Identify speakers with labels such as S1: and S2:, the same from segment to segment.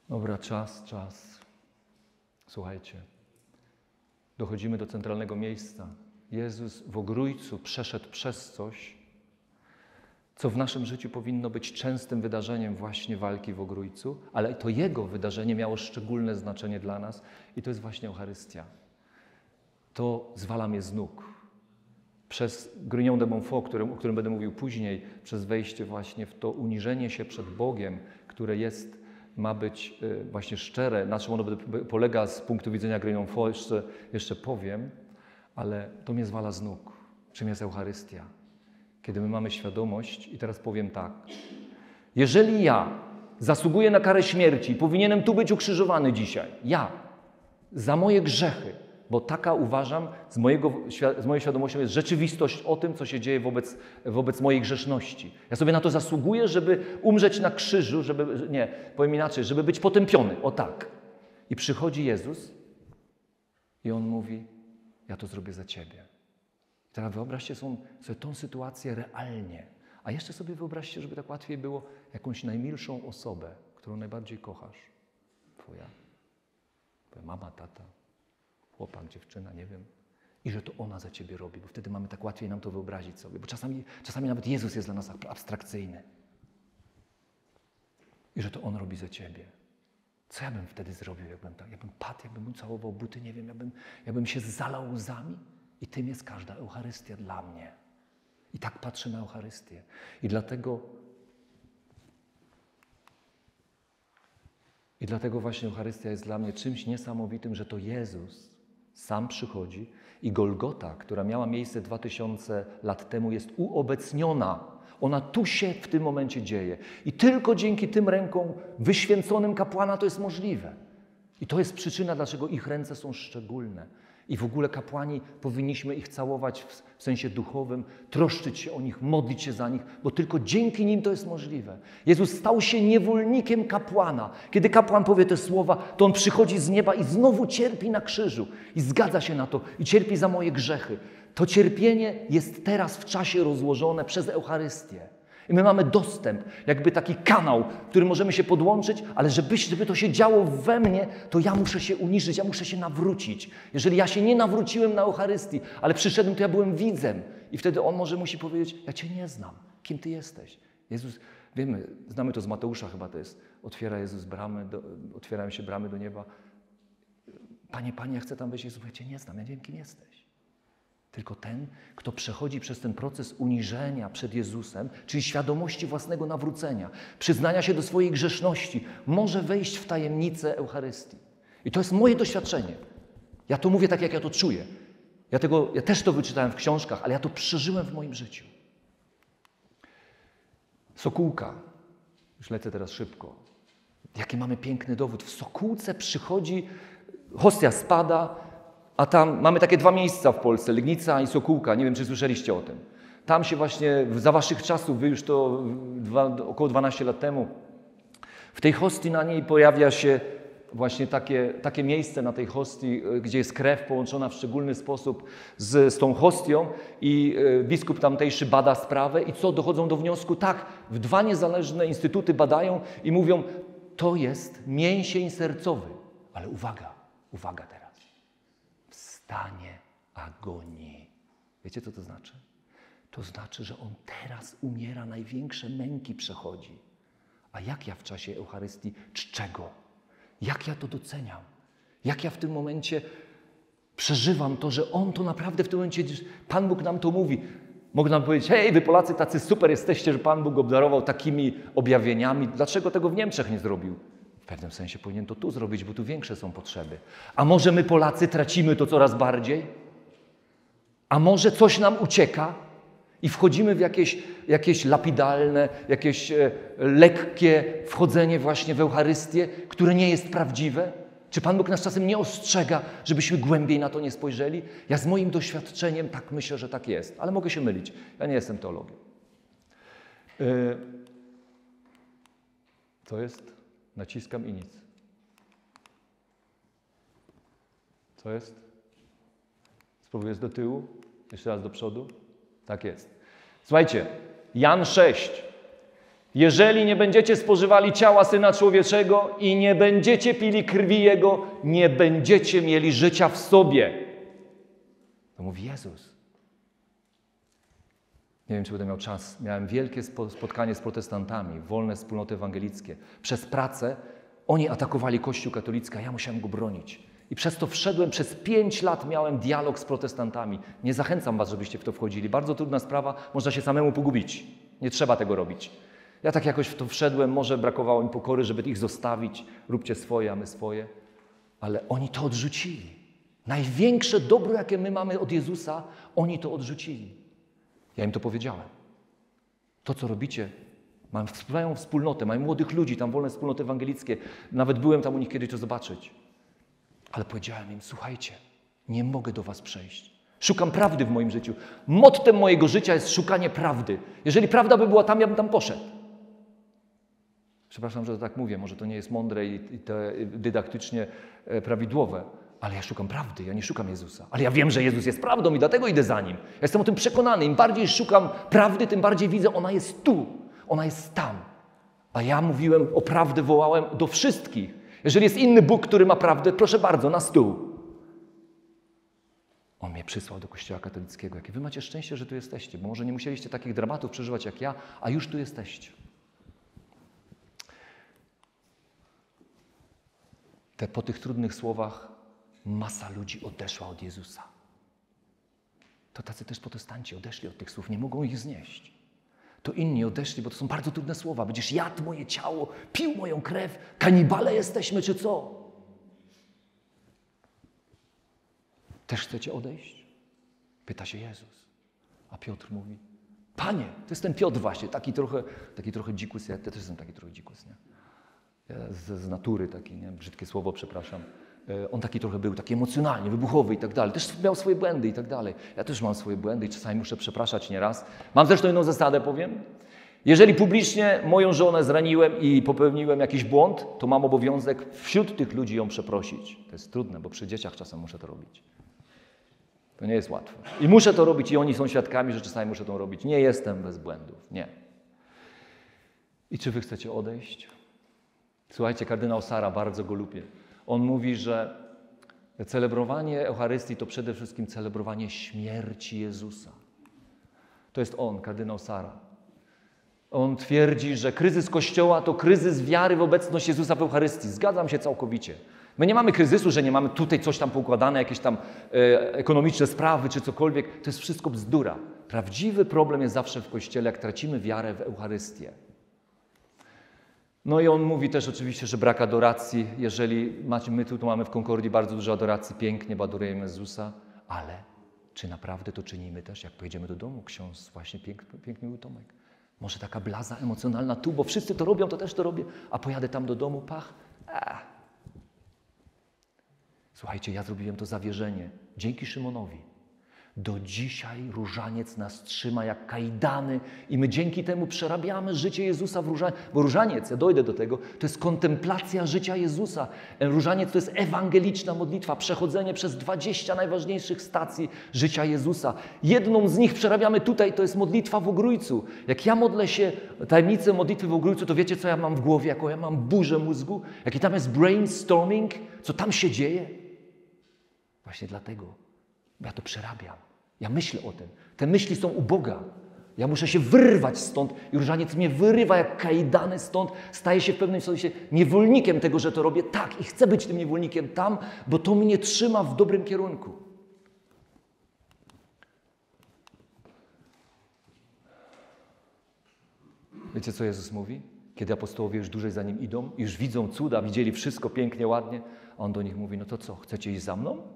S1: Dobra, czas. Słuchajcie, dochodzimy do centralnego miejsca. Jezus w Ogrójcu przeszedł przez coś, co w naszym życiu powinno być częstym wydarzeniem właśnie walki w Ogrójcu, ale to Jego wydarzenie miało szczególne znaczenie dla nas i to jest właśnie Eucharystia. To zwala mnie z nóg. Przez Grignon de Montfort, o którym będę mówił później, przez wejście właśnie w to uniżenie się przed Bogiem, które ma być właśnie szczere, na czym ono polega z punktu widzenia Grignon de Montfort, jeszcze powiem, ale to mnie zwala z nóg. Czym jest Eucharystia? Kiedy my mamy świadomość, i teraz powiem tak, jeżeli ja zasługuję na karę śmierci, powinienem tu być ukrzyżowany dzisiaj, ja, za moje grzechy, bo taka uważam, z mojej świadomością jest rzeczywistość o tym, co się dzieje wobec mojej grzeszności. Ja sobie na to zasługuję, żeby umrzeć na krzyżu, powiem inaczej, żeby być potępiony, o tak. I przychodzi Jezus i On mówi, ja to zrobię za Ciebie. Teraz wyobraźcie sobie tą sytuację realnie. A jeszcze sobie wyobraźcie, żeby tak łatwiej było, jakąś najmilszą osobę, którą najbardziej kochasz. Twoja mama, tata, chłopak, dziewczyna, nie wiem. I że to ona za Ciebie robi, bo wtedy mamy tak łatwiej nam to wyobrazić sobie. Bo czasami nawet Jezus jest dla nas abstrakcyjny. I że to On robi za Ciebie. Co ja bym wtedy zrobił, jakbym padł, jakbym mu całował buty, nie wiem, jakbym się zalał łzami. I tym jest każda Eucharystia dla mnie. I tak patrzę na Eucharystię. I dlatego właśnie Eucharystia jest dla mnie czymś niesamowitym, że to Jezus sam przychodzi i Golgota, która miała miejsce 2000 lat temu, jest uobecniona. Ona tu się w tym momencie dzieje. I tylko dzięki tym rękom wyświęconym kapłana to jest możliwe. I to jest przyczyna, dlaczego ich ręce są szczególne. I w ogóle kapłani powinniśmy ich całować w sensie duchowym, troszczyć się o nich, modlić się za nich, bo tylko dzięki nim to jest możliwe. Jezus stał się niewolnikiem kapłana. Kiedy kapłan powie te słowa, to on przychodzi z nieba i znowu cierpi na krzyżu. I zgadza się na to i cierpi za moje grzechy. To cierpienie jest teraz w czasie rozłożone przez Eucharystię. I my mamy dostęp, jakby taki kanał, w którym możemy się podłączyć, ale żeby to się działo we mnie, to ja muszę się uniżyć, ja muszę się nawrócić. Jeżeli ja się nie nawróciłem na Eucharystii, ale przyszedłem, to ja byłem widzem. I wtedy On musi powiedzieć, ja Cię nie znam. Kim Ty jesteś? Jezus, wiemy, znamy to z Mateusza chyba to jest. Otwiera Jezus bramy, otwierają się bramy do nieba. Panie, ja chcę tam wejść. Jezus, ja Cię nie znam, ja nie wiem, kim jesteś. Tylko ten, kto przechodzi przez ten proces uniżenia przed Jezusem, czyli świadomości własnego nawrócenia, przyznania się do swojej grzeszności, może wejść w tajemnicę Eucharystii. I to jest moje doświadczenie. Ja to mówię tak, jak ja to czuję. Ja też to wyczytałem w książkach, ale ja to przeżyłem w moim życiu. Sokółka. Już lecę teraz szybko. Jaki mamy piękny dowód. W Sokółce przychodzi, hostia spada, a tam mamy takie dwa miejsca w Polsce, Legnica i Sokółka. Nie wiem, czy słyszeliście o tym. Tam się właśnie, za waszych czasów, wy już to około 12 lat temu, w tej hostii na niej pojawia się właśnie takie miejsce na tej hostii, gdzie jest krew połączona w szczególny sposób z tą hostią i biskup tamtejszy bada sprawę i co? Dochodzą do wniosku, tak, w dwa niezależne instytuty badają i mówią, to jest mięsień sercowy. Ale uwaga teraz. W stanie agonii. Wiecie, co to znaczy? To znaczy, że on teraz umiera, największe męki przechodzi. A jak ja w czasie Eucharystii czczę go? Jak ja to doceniam? Jak ja w tym momencie przeżywam to, że on to naprawdę w tym momencie, Pan Bóg nam to mówi. Mogę nam powiedzieć, hej, wy Polacy tacy super jesteście, że Pan Bóg obdarował takimi objawieniami. Dlaczego tego w Niemczech nie zrobił? W pewnym sensie powinien to tu zrobić, bo tu większe są potrzeby. A może my Polacy tracimy to coraz bardziej? A może coś nam ucieka i wchodzimy w jakieś lapidalne, jakieś lekkie wchodzenie właśnie w Eucharystię, które nie jest prawdziwe? Czy Pan Bóg nas czasem nie ostrzega, żebyśmy głębiej na to nie spojrzeli? Ja z moim doświadczeniem tak myślę, że tak jest, ale mogę się mylić. Ja nie jestem teologiem. Co jest? Naciskam i nic. Co jest? Spróbuję do tyłu. Jeszcze raz do przodu. Tak jest. Słuchajcie, Jan 6. Jeżeli nie będziecie spożywali ciała Syna Człowieczego i nie będziecie pili krwi Jego, nie będziecie mieli życia w sobie. To mówi Jezus. Nie wiem, czy będę miał czas. Miałem wielkie spotkanie z protestantami, wolne wspólnoty ewangelickie. Przez pracę oni atakowali Kościół katolicki, a ja musiałem go bronić. I przez to wszedłem, przez 5 lat miałem dialog z protestantami. Nie zachęcam was, żebyście w to wchodzili. Bardzo trudna sprawa, można się samemu pogubić. Nie trzeba tego robić. Ja tak jakoś w to wszedłem, może brakowało mi pokory, żeby ich zostawić. Róbcie swoje, a my swoje. Ale oni to odrzucili. Największe dobro, jakie my mamy od Jezusa, oni to odrzucili. Ja im to powiedziałem. To, co robicie, mają wspólnotę, mają młodych ludzi, tam wolne wspólnoty ewangelickie. Nawet byłem tam u nich kiedyś to zobaczyć. Ale powiedziałem im, słuchajcie, nie mogę do was przejść. Szukam prawdy w moim życiu. Mottem mojego życia jest szukanie prawdy. Jeżeli prawda by była tam, ja bym tam poszedł. Przepraszam, że to tak mówię, może to nie jest mądre i dydaktycznie prawidłowe, ale ja szukam prawdy, ja nie szukam Jezusa. Ale ja wiem, że Jezus jest prawdą i dlatego idę za Nim. Ja jestem o tym przekonany. Im bardziej szukam prawdy, tym bardziej widzę, ona jest tu, ona jest tam. A ja mówiłem o prawdę, wołałem do wszystkich. Jeżeli jest inny Bóg, który ma prawdę, proszę bardzo, na stół. On mnie przysłał do Kościoła katolickiego. Jakie wy macie szczęście, że tu jesteście, bo może nie musieliście takich dramatów przeżywać jak ja, a już tu jesteście. Po tych trudnych słowach masa ludzi odeszła od Jezusa. To tacy też protestanci odeszli od tych słów, nie mogą ich znieść. To inni odeszli, bo to są bardzo trudne słowa. Będziesz jadł moje ciało, pił moją krew, kanibale jesteśmy czy co? Też chcecie odejść? Pyta się Jezus. A Piotr mówi, Panie, to jest ten Piotr właśnie, taki trochę dzikus, ja też jestem taki trochę dzikus, nie? Ja z natury taki, nie? Brzydkie słowo, przepraszam. On taki trochę był, taki emocjonalnie, wybuchowy i tak dalej. Też miał swoje błędy i tak dalej. Ja też mam swoje błędy i czasami muszę przepraszać nieraz. Mam zresztą inną zasadę, powiem. Jeżeli publicznie moją żonę zraniłem i popełniłem jakiś błąd, to mam obowiązek wśród tych ludzi ją przeprosić. To jest trudne, bo przy dzieciach czasem muszę to robić. To nie jest łatwe. I muszę to robić i oni są świadkami, że czasami muszę to robić. Nie jestem bez błędów, nie. I czy wy chcecie odejść? Słuchajcie, kardynał Sara, bardzo go lubię. On mówi, że celebrowanie Eucharystii to przede wszystkim celebrowanie śmierci Jezusa. To jest on, kardynał Sara. On twierdzi, że kryzys Kościoła to kryzys wiary w obecność Jezusa w Eucharystii. Zgadzam się całkowicie. My nie mamy kryzysu, że nie mamy tutaj coś tam poukładane, jakieś tam ekonomiczne sprawy czy cokolwiek. To jest wszystko bzdura. Prawdziwy problem jest zawsze w Kościele, jak tracimy wiarę w Eucharystię. No i on mówi też oczywiście, że brak adoracji. Jeżeli my tu mamy w Konkordii bardzo dużo adoracji, pięknie, bo adorujemy Jezusa, ale czy naprawdę to czynimy też, jak pojedziemy do domu? Ksiądz właśnie pięknie mówił Tomek. Może taka blaza emocjonalna tu, bo wszyscy to robią, to też to robię, a pojadę tam do domu, pach. Słuchajcie, ja zrobiłem to zawierzenie dzięki Szymonowi. Do dzisiaj różaniec nas trzyma jak kajdany i my dzięki temu przerabiamy życie Jezusa w różaniec. Bo różaniec, ja dojdę do tego, to jest kontemplacja życia Jezusa. Różaniec to jest ewangeliczna modlitwa, przechodzenie przez 20 najważniejszych stacji życia Jezusa. Jedną z nich przerabiamy tutaj, to jest modlitwa w Ogrójcu. Jak ja modlę się tajemnicę modlitwy w Ogrójcu, to wiecie, co ja mam w głowie, jaką ja mam burzę mózgu, jaki tam jest brainstorming, co tam się dzieje? Właśnie dlatego. Bo ja to przerabiam. Ja myślę o tym. Te myśli są u Boga. Ja muszę się wyrwać stąd i różaniec mnie wyrywa jak kajdany stąd. Staję się w pewnym sensie niewolnikiem tego, że to robię. Tak, i chcę być tym niewolnikiem tam, bo to mnie trzyma w dobrym kierunku. Wiecie, co Jezus mówi? Kiedy apostołowie już dłużej za Nim idą, już widzą cuda, widzieli wszystko pięknie, ładnie, a On do nich mówi, no to co, chcecie iść za mną?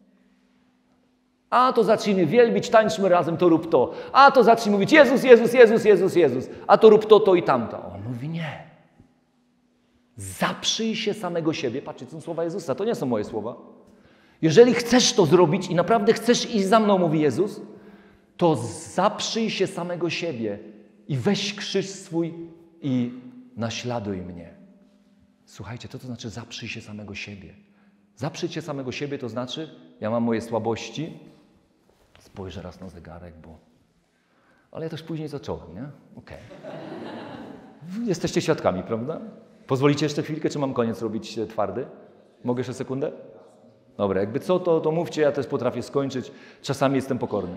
S1: A to zacznijmy wielbić, tańczmy razem, to rób to. A to zacznij mówić Jezus, Jezus, Jezus, Jezus, Jezus. A to rób to, to i tamto. On mówi nie. Zaprzyj się samego siebie. Patrzcie, to są słowa Jezusa, to nie są moje słowa. Jeżeli chcesz to zrobić i naprawdę chcesz iść za mną, mówi Jezus, to zaprzyj się samego siebie i weź krzyż swój i naśladuj mnie. Słuchajcie, co to znaczy zaprzyj się samego siebie? Zaprzyć się samego siebie to znaczy, ja mam moje słabości, spojrzę raz na zegarek, bo... Ale ja też później zacząłem, nie? Okej. Jesteście świadkami, prawda? Pozwolicie jeszcze chwilkę, czy mam koniec robić twardy? Mogę jeszcze sekundę? Dobra, jakby co, to mówcie, ja też potrafię skończyć. Czasami jestem pokorny.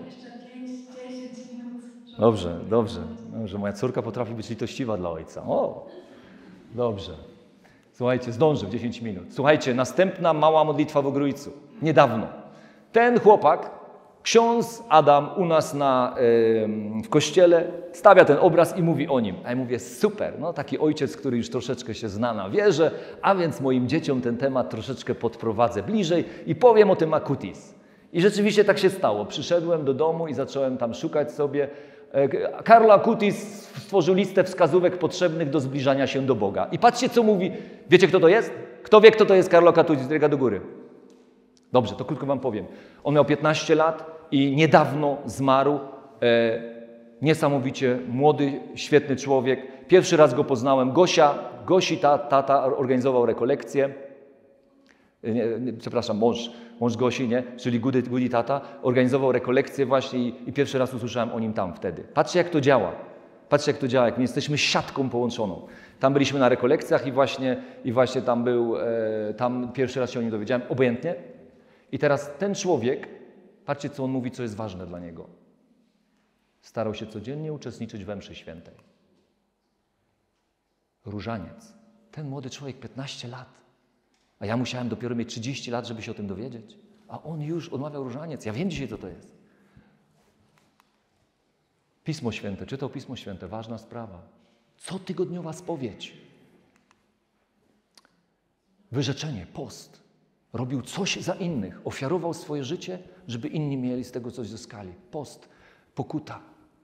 S1: Dobrze. Moja córka potrafi być litościwa dla ojca. O, dobrze. Słuchajcie, zdążę w 10 minut. Słuchajcie, następna mała modlitwa w Ogrójcu. Niedawno. Ten chłopak, ksiądz Adam u nas w kościele stawia ten obraz i mówi o nim. A ja mówię, super, no taki ojciec, który już troszeczkę się zna na wierze, a więc moim dzieciom ten temat troszeczkę podprowadzę bliżej i powiem o tym Akutis. I rzeczywiście tak się stało. Przyszedłem do domu i zacząłem tam szukać sobie. Carlo Acutis stworzył listę wskazówek potrzebnych do zbliżania się do Boga. I patrzcie, co mówi. Wiecie, kto to jest? Kto wie, kto to jest Carlo Acutis? Ręka do góry. Dobrze, to krótko wam powiem. On miał 15 lat i niedawno zmarł. Niesamowicie młody, świetny człowiek. Pierwszy raz go poznałem. Gosi tata organizował rekolekcję. Przepraszam, mąż Gosi, nie? Czyli Gudi tata, organizował rekolekcję właśnie i pierwszy raz usłyszałem o nim tam wtedy. Patrzcie, jak to działa. Patrzcie, jak to działa, jak my jesteśmy siatką połączoną. Tam byliśmy na rekolekcjach i właśnie tam pierwszy raz się o nim dowiedziałem, obojętnie. I teraz ten człowiek, patrzcie, co on mówi, co jest ważne dla niego. Starał się codziennie uczestniczyć we mszy świętej. Różaniec. Ten młody człowiek, 15 lat. A ja musiałem dopiero mieć 30 lat, żeby się o tym dowiedzieć. A on już odmawiał różaniec. Ja wiem dzisiaj, co to jest. Pismo Święte, czytał Pismo Święte, ważna sprawa. Cotygodniowa spowiedź. Wyrzeczenie, post. Robił coś za innych. Ofiarował swoje życie, żeby inni mieli z tego coś zyskali. Post, pokuta.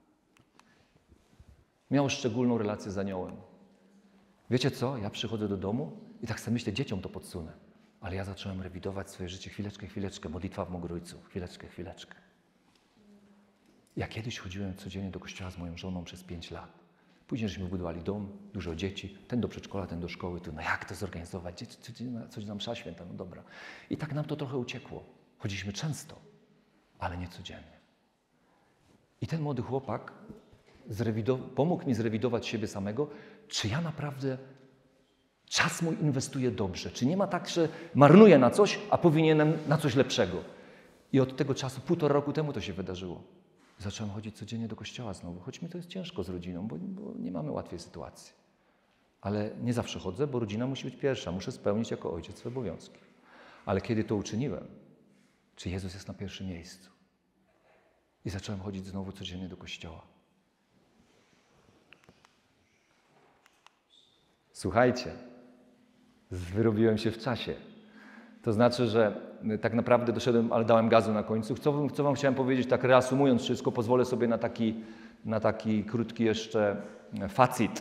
S1: Miał szczególną relację z aniołem. Wiecie co? Ja przychodzę do domu i tak sobie myślę, dzieciom to podsunę. Ale ja zacząłem rewidować swoje życie. Chwileczkę. Modlitwa w Ogrójcu. Chwileczkę. Ja kiedyś chodziłem codziennie do kościoła z moją żoną przez 5 lat. Później żeśmy budowali dom, dużo dzieci. Ten do przedszkola, ten do szkoły. Tu, no jak to zorganizować? Coś nam msza święta, no dobra. I tak nam to trochę uciekło. Chodziliśmy często, ale nie codziennie. I ten młody chłopak pomógł mi zrewidować siebie samego, czy ja naprawdę czas mój inwestuję dobrze. Czy nie ma tak, że marnuję na coś, a powinienem na coś lepszego. I od tego czasu, 1,5 roku temu to się wydarzyło. Zacząłem chodzić codziennie do kościoła znowu, choć mi to jest ciężko z rodziną, bo nie mamy łatwej sytuacji. Ale nie zawsze chodzę, bo rodzina musi być pierwsza. Muszę spełnić jako ojciec swoje obowiązki. Ale kiedy to uczyniłem, czy Jezus jest na pierwszym miejscu? I zacząłem chodzić znowu codziennie do kościoła. Słuchajcie, wyrobiłem się w czasie. To znaczy, że tak naprawdę doszedłem, ale dałem gazu na końcu. Co wam chciałem powiedzieć, tak reasumując wszystko, pozwolę sobie na taki krótki jeszcze facit.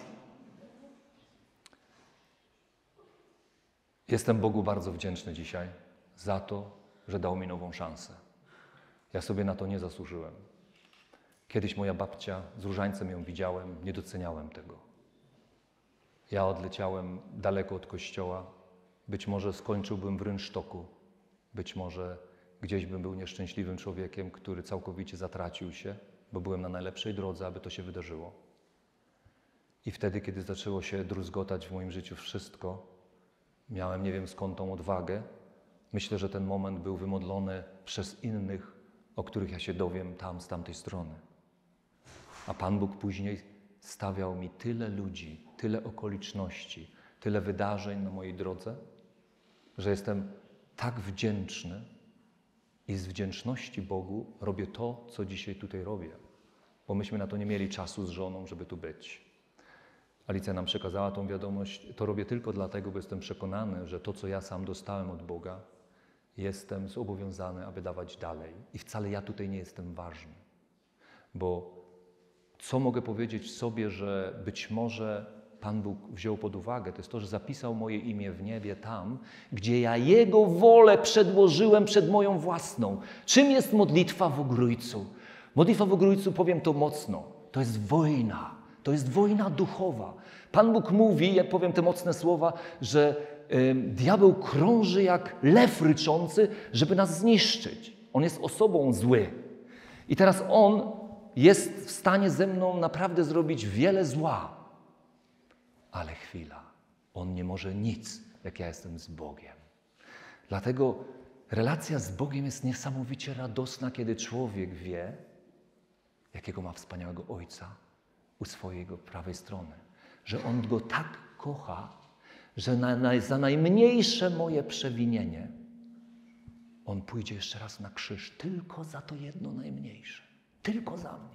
S1: Jestem Bogu bardzo wdzięczny dzisiaj za to, że dał mi nową szansę. Ja sobie na to nie zasłużyłem. Kiedyś moja babcia, z różańcem ją widziałem, nie doceniałem tego. Ja odleciałem daleko od kościoła. Być może skończyłbym w rynsztoku. Być może gdzieś bym był nieszczęśliwym człowiekiem, który całkowicie zatracił się, bo byłem na najlepszej drodze, aby to się wydarzyło. I wtedy, kiedy zaczęło się druzgotać w moim życiu wszystko, miałem nie wiem skąd tą odwagę. Myślę, że ten moment był wymodlony przez innych, o których ja się dowiem tam, z tamtej strony. A Pan Bóg później stawiał mi tyle ludzi, tyle okoliczności, tyle wydarzeń na mojej drodze, że jestem tak wdzięczny i z wdzięczności Bogu robię to, co dzisiaj tutaj robię. Bo myśmy na to nie mieli czasu z żoną, żeby tu być. Alicja nam przekazała tą wiadomość. To robię tylko dlatego, bo jestem przekonany, że to, co ja sam dostałem od Boga, jestem zobowiązany, aby dawać dalej. I wcale ja tutaj nie jestem ważny. Bo co mogę powiedzieć sobie, że być może Pan Bóg wziął pod uwagę, to jest to, że zapisał moje imię w niebie tam, gdzie ja Jego wolę przedłożyłem przed moją własną. Czym jest modlitwa w Ogrójcu? Modlitwa w Ogrójcu, powiem to mocno, to jest wojna. To jest wojna duchowa. Pan Bóg mówi, ja powiem te mocne słowa, że diabeł krąży jak lew ryczący, żeby nas zniszczyć. On jest osobą zły. I teraz on jest w stanie ze mną naprawdę zrobić wiele zła. ale chwila. On nie może nic, jak ja jestem z Bogiem. Dlatego relacja z Bogiem jest niesamowicie radosna, kiedy człowiek wie, jakiego ma wspaniałego Ojca u swojej prawej strony. Że On go tak kocha, że za najmniejsze moje przewinienie On pójdzie jeszcze raz na krzyż. Tylko za to jedno najmniejsze. Tylko za mnie.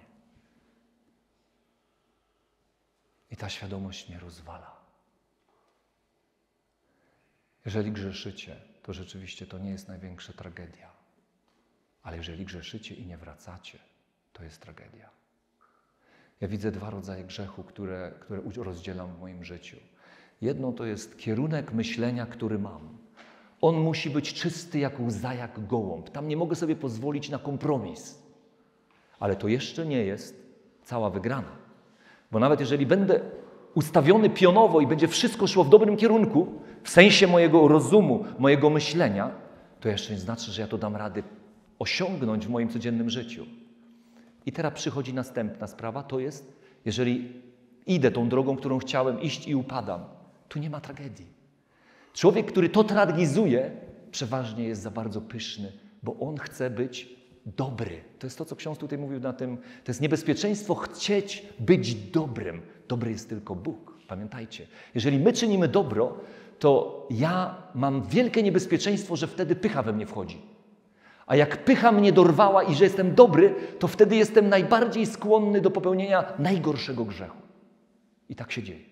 S1: I ta świadomość mnie rozwala. Jeżeli grzeszycie, to rzeczywiście to nie jest największa tragedia. Ale jeżeli grzeszycie i nie wracacie, to jest tragedia. Ja widzę dwa rodzaje grzechu, które rozdzielam w moim życiu. Jedno to jest kierunek myślenia, który mam. On musi być czysty jak łza, jak gołąb. Tam nie mogę sobie pozwolić na kompromis. Ale to jeszcze nie jest cała wygrana. Bo nawet jeżeli będę ustawiony pionowo i będzie wszystko szło w dobrym kierunku, w sensie mojego rozumu, mojego myślenia, to jeszcze nie znaczy, że ja to dam rady osiągnąć w moim codziennym życiu. I teraz przychodzi następna sprawa, to jest, jeżeli idę tą drogą, którą chciałem iść i upadam, tu nie ma tragedii. Człowiek, który to tragizuje, przeważnie jest za bardzo pyszny, bo on chce być dobry. To jest to, co ksiądz tutaj mówił na tym. To jest niebezpieczeństwo chcieć być dobrym. Dobry jest tylko Bóg. Pamiętajcie, jeżeli my czynimy dobro, to ja mam wielkie niebezpieczeństwo, że wtedy pycha we mnie wchodzi. A jak pycha mnie dorwała i że jestem dobry, to wtedy jestem najbardziej skłonny do popełnienia najgorszego grzechu. I tak się dzieje.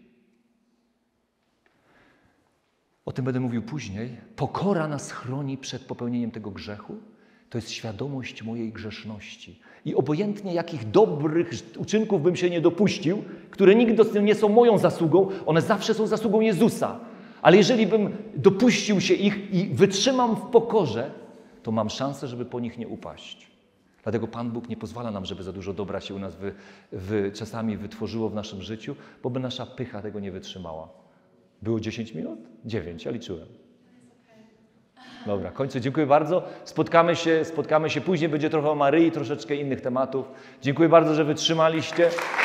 S1: O tym będę mówił później. Pokora nas chroni przed popełnieniem tego grzechu. To jest świadomość mojej grzeszności. I obojętnie jakich dobrych uczynków bym się nie dopuścił, które nigdy nie są moją zasługą, one zawsze są zasługą Jezusa. Ale jeżeli bym dopuścił się ich i wytrzymam w pokorze, to mam szansę, żeby po nich nie upaść. Dlatego Pan Bóg nie pozwala nam, żeby za dużo dobra się u nas czasami wytworzyło w naszym życiu, bo by nasza pycha tego nie wytrzymała. Było 10 minut? 9, ja liczyłem. Dobra, kończę. Dziękuję bardzo. Spotkamy się później. Będzie trochę o Maryi, troszeczkę innych tematów. Dziękuję bardzo, że wytrzymaliście.